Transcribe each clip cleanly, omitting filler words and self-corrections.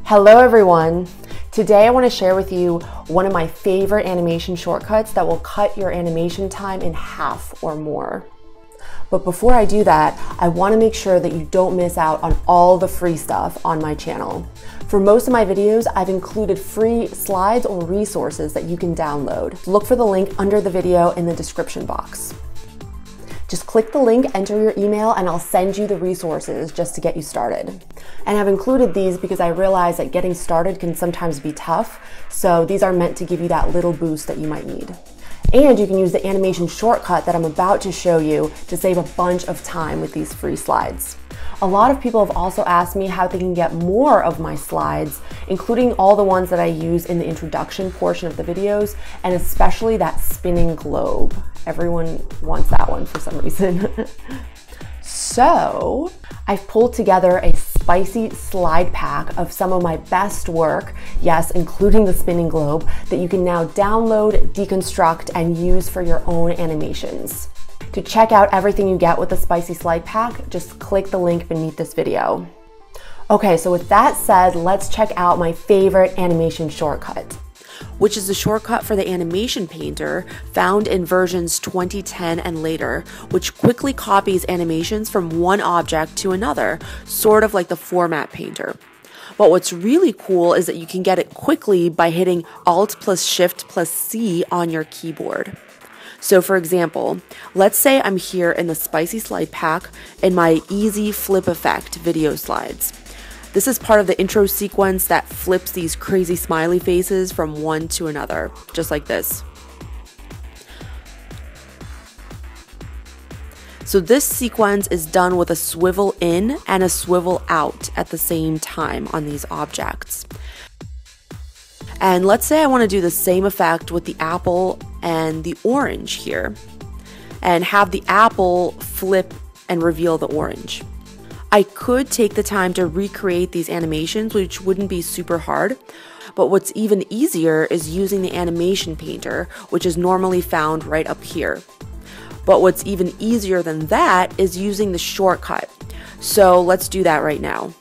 Hello everyone! Today I want to share with you one of my favorite animation shortcuts that will cut your animation time in half or more. But before I do that, I want to make sure that you don't miss out on all the free stuff on my channel. For most of my videos, I've included free slides or resources that you can download. Look for the link under the video in the description box. Just click the link, enter your email, and I'll send you the resources just to get you started. And I've included these because I realize that getting started can sometimes be tough, so these are meant to give you that little boost that you might need. And you can use the animation shortcut that I'm about to show you to save a bunch of time with these free slides. A lot of people have also asked me how they can get more of my slides, including all the ones that I use in the introduction portion of the videos, and especially that spinning globe. Everyone wants that one for some reason. So I've pulled together a spicy slide pack of some of my best work, yes, including the spinning globe, that you can now download, deconstruct, and use for your own animations. To check out everything you get with the spicy slide pack, just click the link beneath this video. Okay, so with that said, let's check out my favorite animation shortcut, which is the shortcut for the animation painter found in versions 2010 and later, which quickly copies animations from one object to another, sort of like the format painter. But what's really cool is that you can get it quickly by hitting Alt plus Shift plus C on your keyboard. So for example, let's say I'm here in the spicy slide pack in my easy flip effect video slides. This is part of the intro sequence that flips these crazy smiley faces from one to another, just like this. So this sequence is done with a swivel in and a swivel out at the same time on these objects. And let's say I want to do the same effect with the apple and the orange here, and have the apple flip and reveal the orange. I could take the time to recreate these animations, which wouldn't be super hard, but what's even easier is using the animation painter, which is normally found right up here. But what's even easier than that is using the shortcut. So let's do that right now.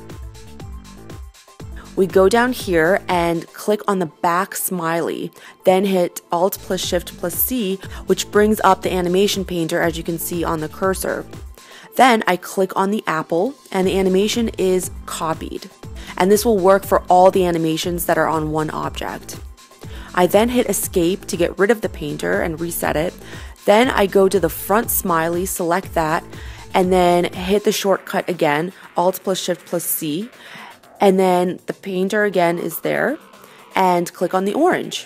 We go down here and click on the back smiley, then hit Alt plus Shift plus C, which brings up the animation painter as you can see on the cursor. Then I click on the apple and the animation is copied. And this will work for all the animations that are on one object. I then hit Escape to get rid of the painter and reset it. Then I go to the front smiley, select that, and then hit the shortcut again, Alt plus Shift plus C. And then the painter again is there, and click on the orange.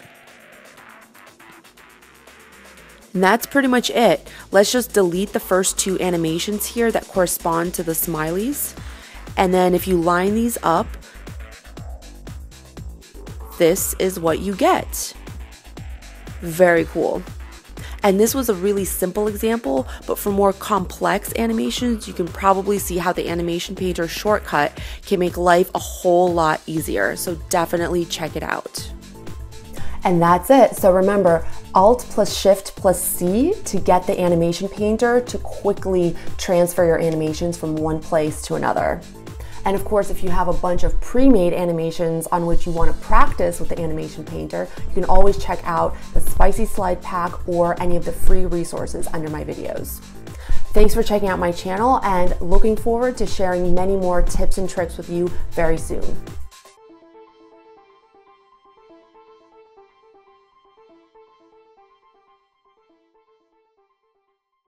And that's pretty much it. Let's just delete the first two animations here that correspond to the smileys. And then if you line these up, this is what you get. Very cool. And this was a really simple example, but for more complex animations, you can probably see how the animation painter shortcut can make life a whole lot easier. So definitely check it out. And that's it. So remember, Alt plus Shift plus C to get the animation painter to quickly transfer your animations from one place to another. And of course, if you have a bunch of pre-made animations on which you want to practice with the animation painter, you can always check out the spicy slide pack or any of the free resources under my videos. Thanks for checking out my channel and looking forward to sharing many more tips and tricks with you very soon.